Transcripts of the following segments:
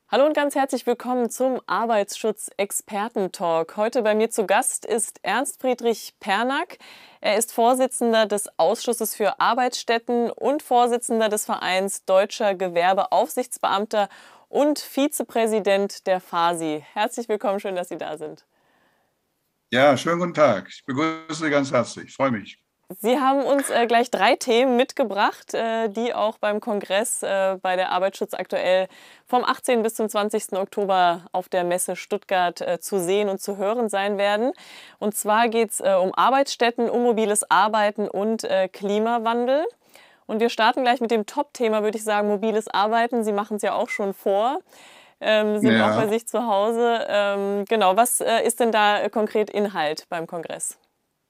Hallo und ganz herzlich willkommen zum Arbeitsschutz-Experten-Talk. Heute bei mir zu Gast ist Ernst Friedrich Pernack. Er ist Vorsitzender des Ausschusses für Arbeitsstätten und Vorsitzender des Vereins Deutscher Gewerbeaufsichtsbeamter und Vizepräsident der FASI. Herzlich willkommen, schön, dass Sie da sind. Ja, schönen guten Tag. Ich begrüße Sie ganz herzlich. Ich freue mich. Sie haben uns gleich 3 Themen mitgebracht, die auch beim Kongress bei der Arbeitsschutz aktuell vom 18. bis zum 20. Oktober auf der Messe Stuttgart zu sehen und zu hören sein werden. Und zwar geht es um Arbeitsstätten, um mobiles Arbeiten und Klimawandel. Und wir starten gleich mit dem Top-Thema, würde ich sagen, mobiles Arbeiten. Sie machen es ja auch schon vor, sind auch bei Ja, sich zu Hause. Genau, was ist denn da konkret Inhalt beim Kongress?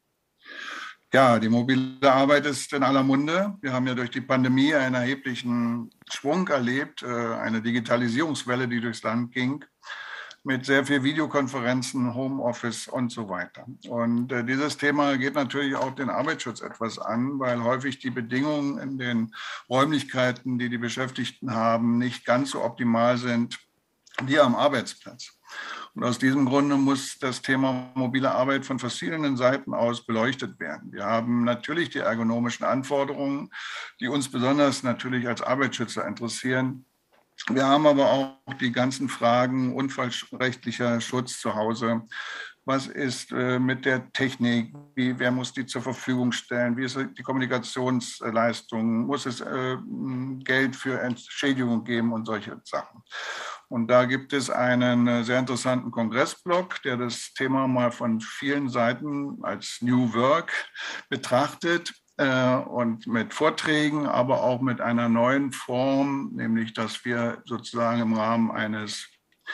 ja, die mobile Arbeit ist in aller Munde. Wir haben ja durch die Pandemie einen erheblichen Schwung erlebt, eine Digitalisierungswelle, die durchs Land ging, mit sehr viel Videokonferenzen, Homeoffice und so weiter. Und dieses Thema geht natürlich auch den Arbeitsschutz etwas an, weil häufig die Bedingungen in den Räumlichkeiten, die die Beschäftigten haben, nicht ganz so optimal sind wie am Arbeitsplatz. Und aus diesem Grunde muss das Thema mobile Arbeit von verschiedenen Seiten aus beleuchtet werden. Wir haben natürlich die ergonomischen Anforderungen, die uns besonders natürlich als Arbeitsschützer interessieren. Wir haben aber auch die ganzen Fragen unfallrechtlicher Schutz zu Hause. Was ist mit der Technik? Wer muss die zur Verfügung stellen? Wie ist die Kommunikationsleistung? Muss es Geld für Entschädigung geben und solche Sachen? Und da gibt es einen sehr interessanten Kongressblog, der das Thema mal von vielen Seiten als New Work betrachtet und mit Vorträgen, aber auch mit einer neuen Form, nämlich dass wir sozusagen im Rahmen eines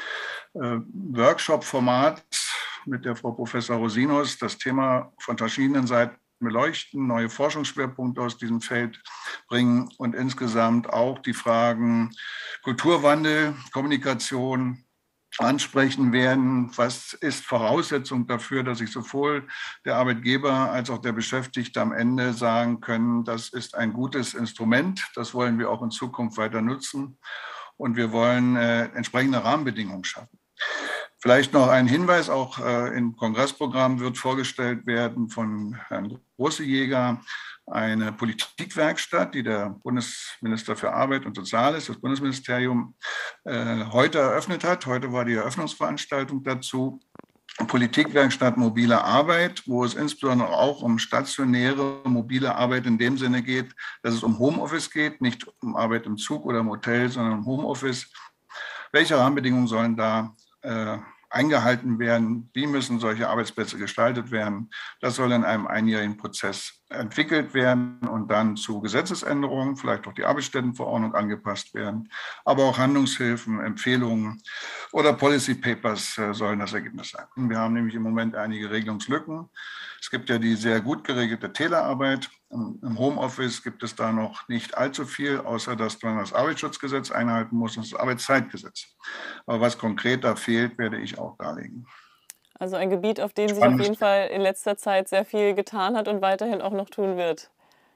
Workshop-Formats mit der Frau Professor Rosinos das Thema von verschiedenen Seiten beleuchten, neue Forschungsschwerpunkte aus diesem Feld bringen und insgesamt auch die Fragen Kulturwandel, Kommunikation ansprechen werden. Was ist Voraussetzung dafür, dass sich sowohl der Arbeitgeber als auch der Beschäftigte am Ende sagen können, das ist ein gutes Instrument, das wollen wir auch in Zukunft weiter nutzen und wir wollen entsprechende Rahmenbedingungen schaffen. Vielleicht noch ein Hinweis, auch im Kongressprogramm wird vorgestellt werden von Herrn Großejäger eine Politikwerkstatt, die der Bundesminister für Arbeit und Soziales, das Bundesministerium, heute eröffnet hat. Heute war die Eröffnungsveranstaltung dazu. Politikwerkstatt mobile Arbeit, wo es insbesondere auch um stationäre mobile Arbeit in dem Sinne geht, dass es um Homeoffice geht, nicht um Arbeit im Zug oder im Hotel, sondern um Homeoffice. Welche Rahmenbedingungen sollen da eingehalten werden? Wie müssen solche Arbeitsplätze gestaltet werden? Das soll in einem einjährigen Prozess entwickelt werden und dann zu Gesetzesänderungen, vielleicht auch die Arbeitsstättenverordnung angepasst werden. Aber auch Handlungshilfen, Empfehlungen oder Policy Papers sollen das Ergebnis sein. Wir haben nämlich im Moment einige Regelungslücken. Es gibt ja die sehr gut geregelte Telearbeit. Im Homeoffice gibt es da noch nicht allzu viel, außer dass man das Arbeitsschutzgesetz einhalten muss und das Arbeitszeitgesetz. Aber was konkret da fehlt, werde ich auch darlegen. Also ein Gebiet, auf dem sich auf Spannendes. jeden Fall in letzter Zeit sehr viel getan hat und weiterhin auch noch tun wird.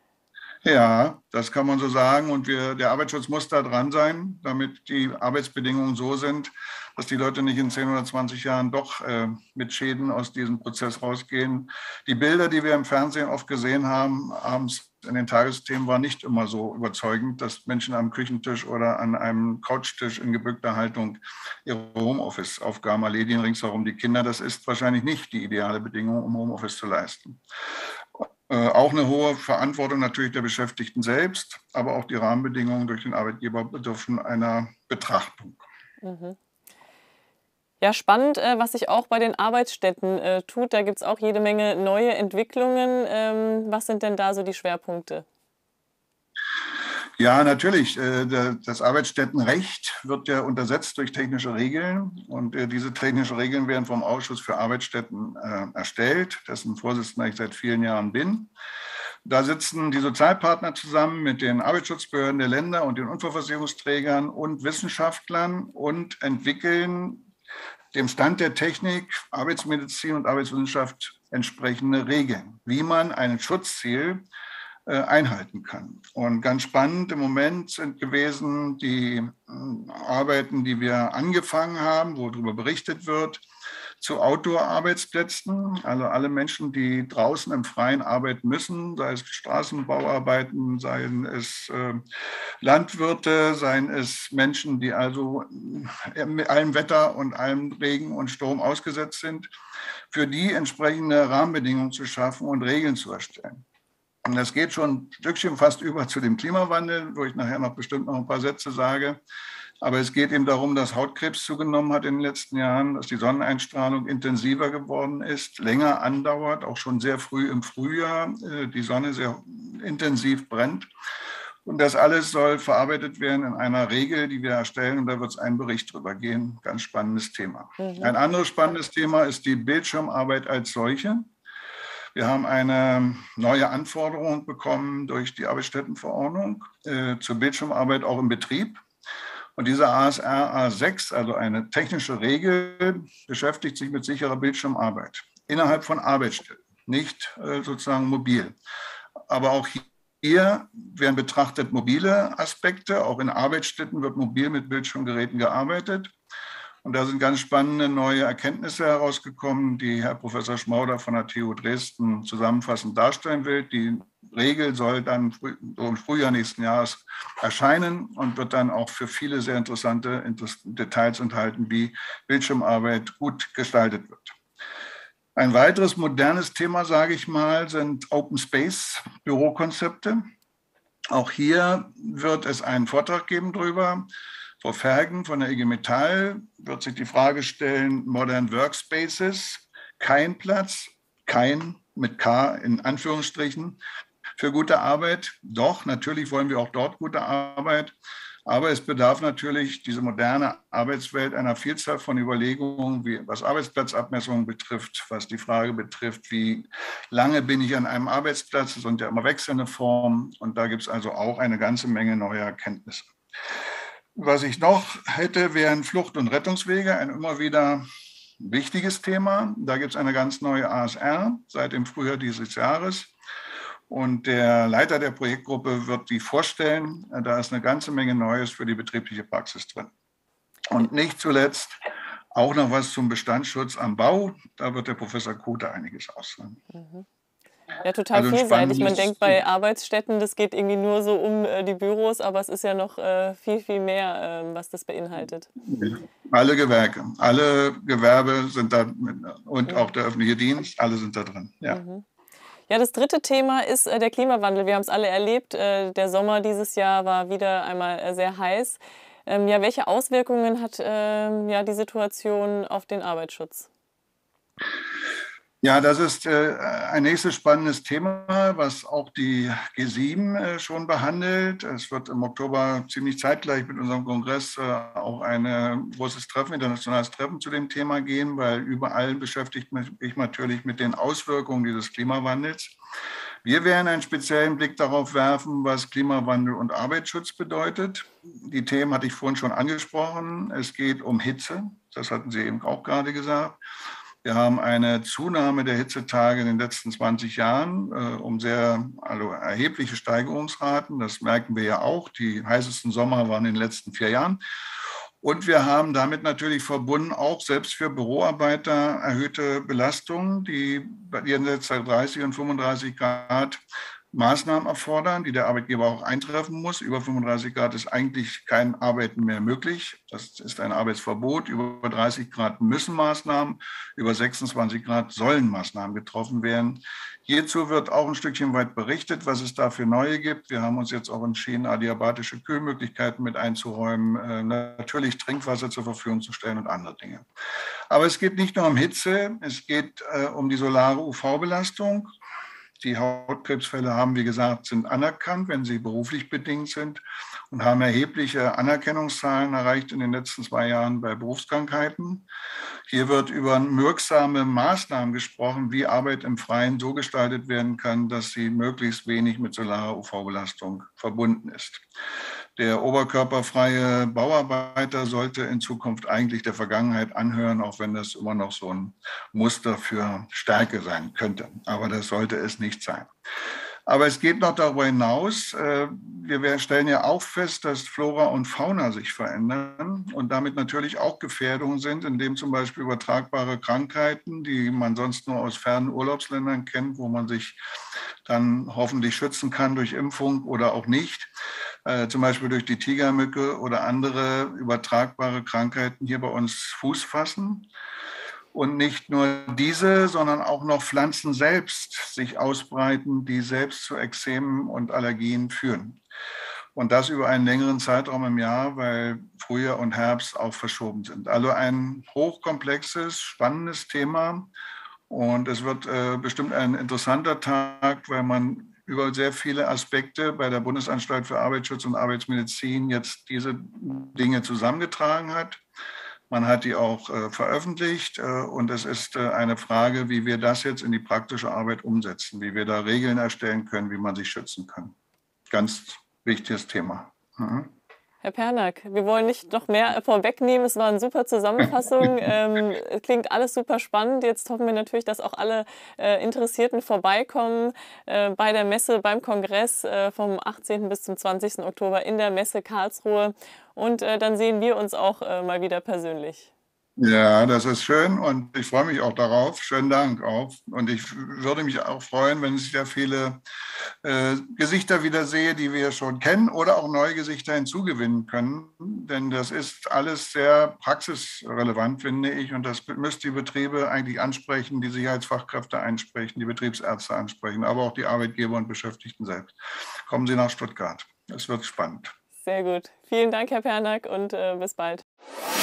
Ja, das kann man so sagen. Und der Arbeitsschutz muss da dran sein, damit die Arbeitsbedingungen so sind, dass die Leute nicht in 10 oder 20 Jahren doch mit Schäden aus diesem Prozess rausgehen. Die Bilder, die wir im Fernsehen oft gesehen haben, abends in den Tagesthemen, waren nicht immer so überzeugend, dass Menschen am Küchentisch oder an einem Couchtisch in gebückter Haltung ihre Homeoffice-Aufgaben erledigen, ringsherum die Kinder. Das ist wahrscheinlich nicht die ideale Bedingung, um Homeoffice zu leisten. Auch eine hohe Verantwortung natürlich der Beschäftigten selbst, aber auch die Rahmenbedingungen durch den Arbeitgeber bedürfen einer Betrachtung. Mhm. Ja, spannend, was sich auch bei den Arbeitsstätten tut. Da gibt es auch jede Menge neue Entwicklungen. Was sind denn da so die Schwerpunkte? Ja, natürlich. Das Arbeitsstättenrecht wird ja untersetzt durch technische Regeln und diese technischen Regeln werden vom Ausschuss für Arbeitsstätten erstellt, dessen Vorsitzender ich seit vielen Jahren bin. Da sitzen die Sozialpartner zusammen mit den Arbeitsschutzbehörden der Länder und den Unfallversicherungsträgern und Wissenschaftlern und entwickeln dem Stand der Technik, Arbeitsmedizin und Arbeitswissenschaft entsprechende Regeln, wie man ein Schutzziel einhalten kann. Und ganz spannend im Moment sind gewesen die Arbeiten, die wir angefangen haben, wo darüber berichtet wird, zu Outdoor-Arbeitsplätzen. Also alle Menschen, die draußen im Freien arbeiten müssen, sei es Straßenbauarbeiten, seien es Landwirte, seien es Menschen, die also mit allem Wetter und allem Regen und Sturm ausgesetzt sind, für die entsprechende Rahmenbedingungen zu schaffen und Regeln zu erstellen. Und das geht schon ein Stückchen fast über zu dem Klimawandel, wo ich nachher noch bestimmt noch ein paar Sätze sage. Aber es geht eben darum, dass Hautkrebs zugenommen hat in den letzten Jahren, dass die Sonneneinstrahlung intensiver geworden ist, länger andauert, auch schon sehr früh im Frühjahr die Sonne sehr intensiv brennt. Und das alles soll verarbeitet werden in einer Regel, die wir erstellen. Und da wird es einen Bericht drüber geben. Ganz spannendes Thema. Ein anderes spannendes Thema ist die Bildschirmarbeit als solche. Wir haben eine neue Anforderung bekommen durch die Arbeitsstättenverordnung zur Bildschirmarbeit auch im Betrieb. Und diese ASR A6, also eine technische Regel, beschäftigt sich mit sicherer Bildschirmarbeit innerhalb von Arbeitsstätten, nicht sozusagen mobil. Aber auch hier werden betrachtet mobile Aspekte. Auch in Arbeitsstätten wird mobil mit Bildschirmgeräten gearbeitet. Und da sind ganz spannende neue Erkenntnisse herausgekommen, die Herr Professor Schmauder von der TU Dresden zusammenfassend darstellen will. Die Regel soll dann im Frühjahr nächsten Jahres erscheinen und wird dann auch für viele sehr interessante Details enthalten, wie Bildschirmarbeit gut gestaltet wird. Ein weiteres modernes Thema, sage ich mal, sind Open Space Bürokonzepte. Auch hier wird es einen Vortrag geben drüber. Frau Verhagen von der IG Metall wird sich die Frage stellen, Modern Workspaces, kein Platz, kein mit K in Anführungsstrichen, für gute Arbeit. Doch, natürlich wollen wir auch dort gute Arbeit. Aber es bedarf natürlich diese moderne Arbeitswelt einer Vielzahl von Überlegungen, was Arbeitsplatzabmessungen betrifft, was die Frage betrifft, wie lange bin ich an einem Arbeitsplatz. Das sind ja immer wechselnde Formen. Und da gibt es also auch eine ganze Menge neuer Erkenntnisse. Was ich noch hätte, wären Flucht- und Rettungswege, ein immer wieder wichtiges Thema. Da gibt es eine ganz neue ASR seit dem Frühjahr dieses Jahres. Und der Leiter der Projektgruppe wird die vorstellen. Da ist eine ganze Menge Neues für die betriebliche Praxis drin. Und nicht zuletzt auch noch was zum Bestandsschutz am Bau. Da wird der Professor Kute einiges aussagen. Ja, total vielseitig. Man denkt bei Arbeitsstätten, das geht irgendwie nur so um die Büros, aber es ist ja noch viel, viel mehr, was das beinhaltet. Alle Gewerke, alle Gewerbe sind da und auch der öffentliche Dienst, alle sind da drin. Ja. Ja, das dritte Thema ist der Klimawandel. Wir haben es alle erlebt. Der Sommer dieses Jahr war wieder einmal sehr heiß. Ja, welche Auswirkungen hat die Situation auf den Arbeitsschutz? Ja, das ist ein nächstes spannendes Thema, was auch die G7 schon behandelt. Es wird im Oktober ziemlich zeitgleich mit unserem Kongress auch ein großes Treffen, internationales Treffen zu dem Thema gehen, weil überall beschäftigt mich natürlich mit den Auswirkungen dieses Klimawandels. Wir werden einen speziellen Blick darauf werfen, was Klimawandel und Arbeitsschutz bedeutet. Die Themen hatte ich vorhin schon angesprochen. Es geht um Hitze, das hatten Sie eben auch gerade gesagt. Wir haben eine Zunahme der Hitzetage in den letzten 20 Jahren um erhebliche Steigerungsraten. Das merken wir ja auch. Die heißesten Sommer waren in den letzten 4 Jahren. Und wir haben damit natürlich verbunden auch selbst für Büroarbeiter erhöhte Belastungen, die jenseits der 30 und 35 Grad Maßnahmen erfordern, die der Arbeitgeber auch eintreffen muss. Über 35 Grad ist eigentlich kein Arbeiten mehr möglich. Das ist ein Arbeitsverbot. Über 30 Grad müssen Maßnahmen, über 26 Grad sollen Maßnahmen getroffen werden. Hierzu wird auch ein Stückchen weit berichtet, was es da für neue gibt. Wir haben uns jetzt auch entschieden, adiabatische Kühlmöglichkeiten mit einzuräumen, natürlich Trinkwasser zur Verfügung zu stellen und andere Dinge. Aber es geht nicht nur um Hitze, es geht um die solare UV-Belastung. Die Hautkrebsfälle haben, wie gesagt, sind anerkannt, wenn sie beruflich bedingt sind und haben erhebliche Anerkennungszahlen erreicht in den letzten 2 Jahren bei Berufskrankheiten. Hier wird über wirksame Maßnahmen gesprochen, wie Arbeit im Freien so gestaltet werden kann, dass sie möglichst wenig mit solarer UV-Belastung verbunden ist. Der oberkörperfreie Bauarbeiter sollte in Zukunft eigentlich der Vergangenheit anhören, auch wenn das immer noch so ein Muster für Stärke sein könnte. Aber das sollte es nicht sein. Aber es geht noch darüber hinaus. Wir stellen ja auch fest, dass Flora und Fauna sich verändern und damit natürlich auch Gefährdungen sind, indem zum Beispiel übertragbare Krankheiten, die man sonst nur aus fernen Urlaubsländern kennt, wo man sich dann hoffentlich schützen kann durch Impfung oder auch nicht, zum Beispiel durch die Tigermücke oder andere übertragbare Krankheiten hier bei uns Fuß fassen. Und nicht nur diese, sondern auch noch Pflanzen selbst sich ausbreiten, die selbst zu Ekzemen und Allergien führen. Und das über einen längeren Zeitraum im Jahr, weil Frühjahr und Herbst auch verschoben sind. Also ein hochkomplexes, spannendes Thema. Und es wird bestimmt ein interessanter Tag, weil man über sehr viele Aspekte bei der Bundesanstalt für Arbeitsschutz und Arbeitsmedizin jetzt diese Dinge zusammengetragen hat. Man hat die auch veröffentlicht und es ist eine Frage, wie wir das jetzt in die praktische Arbeit umsetzen, wie wir da Regeln erstellen können, wie man sich schützen kann. Ganz wichtiges Thema. Mhm. Herr Pernack, wir wollen nicht noch mehr vorwegnehmen. Es war eine super Zusammenfassung. Klingt alles super spannend. Jetzt hoffen wir natürlich, dass auch alle Interessierten vorbeikommen bei der Messe, beim Kongress vom 18. bis zum 20. Oktober in der Messe Karlsruhe. Und dann sehen wir uns auch mal wieder persönlich. Ja, das ist schön und ich freue mich auch darauf. Schönen Dank auch. Und ich würde mich auch freuen, wenn ich sehr viele Gesichter wieder sehe, die wir schon kennen oder auch neue Gesichter hinzugewinnen können. Denn das ist alles sehr praxisrelevant, finde ich. Und das müsste die Betriebe eigentlich ansprechen, die Sicherheitsfachkräfte ansprechen, die Betriebsärzte ansprechen, aber auch die Arbeitgeber und Beschäftigten selbst. Kommen Sie nach Stuttgart. Es wird spannend. Sehr gut. Vielen Dank, Herr Pernack, und bis bald.